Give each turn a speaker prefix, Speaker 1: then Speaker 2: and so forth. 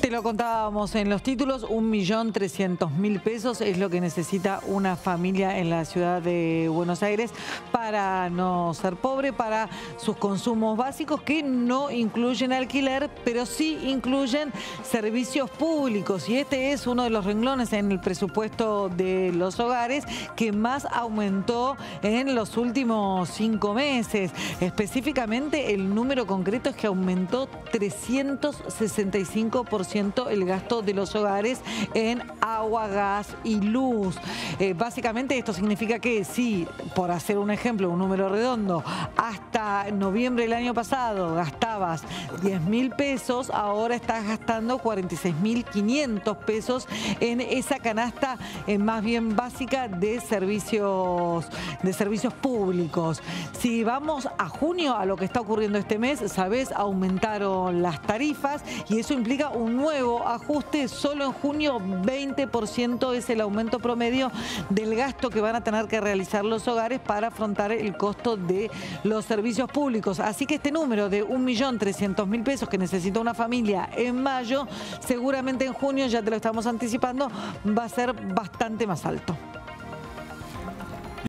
Speaker 1: Te lo contábamos en los títulos, 1.300.000 pesos es lo que necesita una familia en la ciudad de Buenos Aires para no ser pobre, para sus consumos básicos que no incluyen alquiler, pero sí incluyen servicios públicos. Y este es uno de los renglones en el presupuesto de los hogares que más aumentó en los últimos 5 meses. Específicamente, el número concreto es que aumentó 365% el gasto de los hogares en agua, gas y luz. Básicamente esto significa que si, por hacer un ejemplo, un número redondo, hasta noviembre del año pasado gastabas 10.000 pesos, ahora estás gastando 46.500 pesos en esa canasta más bien básica de servicios públicos. Si vamos a junio, a lo que está ocurriendo este mes, sabés, aumentaron las tarifas y eso implica un nuevo ajuste. Solo en junio 20% es el aumento promedio del gasto que van a tener que realizar los hogares para afrontar el costo de los servicios públicos. Así que este número de 1.300.000 pesos que necesita una familia en mayo, seguramente en junio, ya te lo estamos anticipando, va a ser bastante más alto.